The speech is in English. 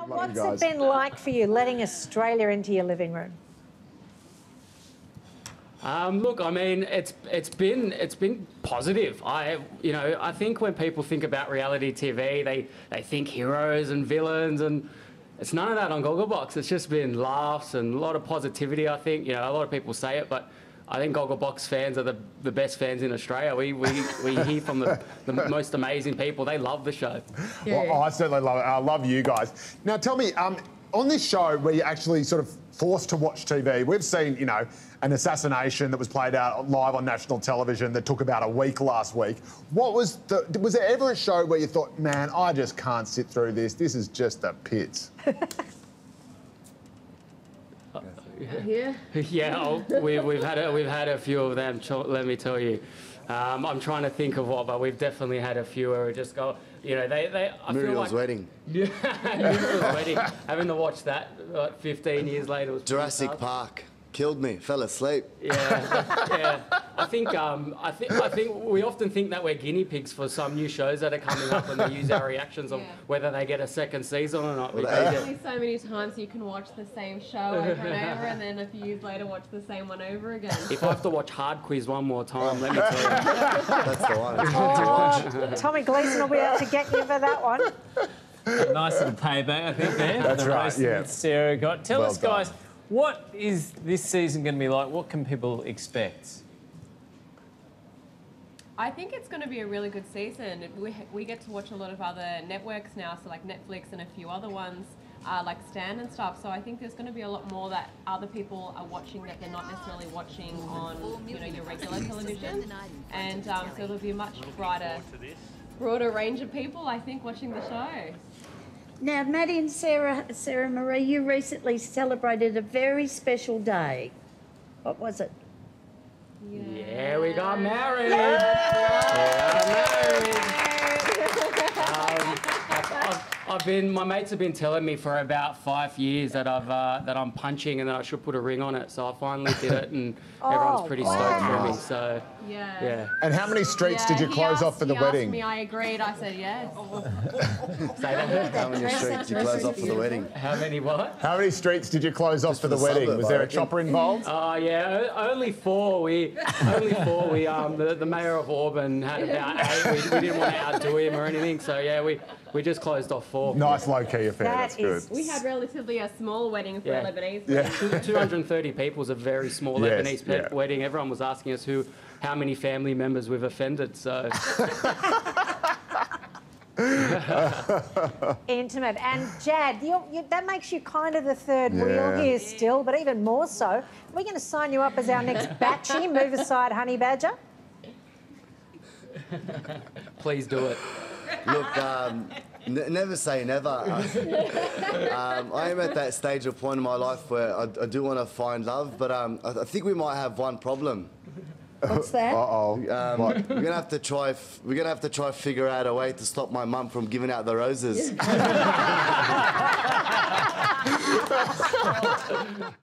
What's it been like for you letting Australia into your living room? Look, I mean, it's been positive. I think when people think about reality TV, they think heroes and villains, and it's none of that on Gogglebox. It's just been laughs and a lot of positivity. I think a lot of people say it, but I think Gogglebox fans are the best fans in Australia. We hear from the most amazing people. They love the show. Yeah. Well, I certainly love it. I love you guys. Now, tell me, on this show where you're actually sort of forced to watch TV, we've seen, an assassination that was played out live on national television that took about a week last week. Was there ever a show where you thought, man, I just can't sit through this. This is just the pits. Yeah. Yeah, we've had a few of them. Let me tell you. I'm trying to think of what, but we've definitely had a few where we just go. I Muriel's wedding. Yeah, Muriel's wedding. Having to watch that 15 years later was Jurassic Park. Killed me. Fell asleep. Yeah. I think we often think that we're guinea pigs for some new shows that are coming up, and they use our reactions on whether they get a second season or not. Only so many times you can watch the same show over and over, and then a few years later watch the same one over again. If I have to watch Hard Quiz one more time, let me tell you. That's the one. Tommy Gleeson will be able to get you for that one. A nice little payback, I think, there. That's the right, yeah. That Sarah got. Tell Well us, guys, done. what is this season going to be like? What can people expect? I think it's going to be a really good season. We get to watch a lot of other networks now, so like Netflix and a few other ones, like Stan and stuff. So I think there's going to be a lot more that other people are watching that they're not necessarily watching on, your regular television. And so there'll be a much broader range of people, I think, watching the show. Now, Matty and Sarah Marie, you recently celebrated a very special day. What was it? Yeah, we got married. My mates have been telling me for about 5 years that I'm punching and that I should put a ring on it. So I finally did it, and everyone's pretty stoked for me. So yeah. And how many streets did you close off for the wedding? He asked me, I agreed. I said yes. Say that. How many streets did you close off for the wedding? How many what? How many streets did you close off for the wedding? Was there a chopper involved? Oh yeah, only four. The mayor of Auburn had about 8. We didn't want to outdo him or anything, so yeah, we just closed off 4. Nice low-key affair. That's good. We had relatively a small wedding for a Lebanese. Yeah. 230 people is a very small Lebanese wedding. Everyone was asking us how many family members we've offended. So Intimate. And Jad, that makes you kind of the third wheel here still, but even more so. We're going to sign you up as our next batchie. Move aside, honey badger. Please do it. Look, never say never. I am at that stage of point in my life where I do want to find love, but I think we might have one problem. What's that? We're gonna have to try. We're gonna have to try figure out a way to stop my mum from giving out the roses.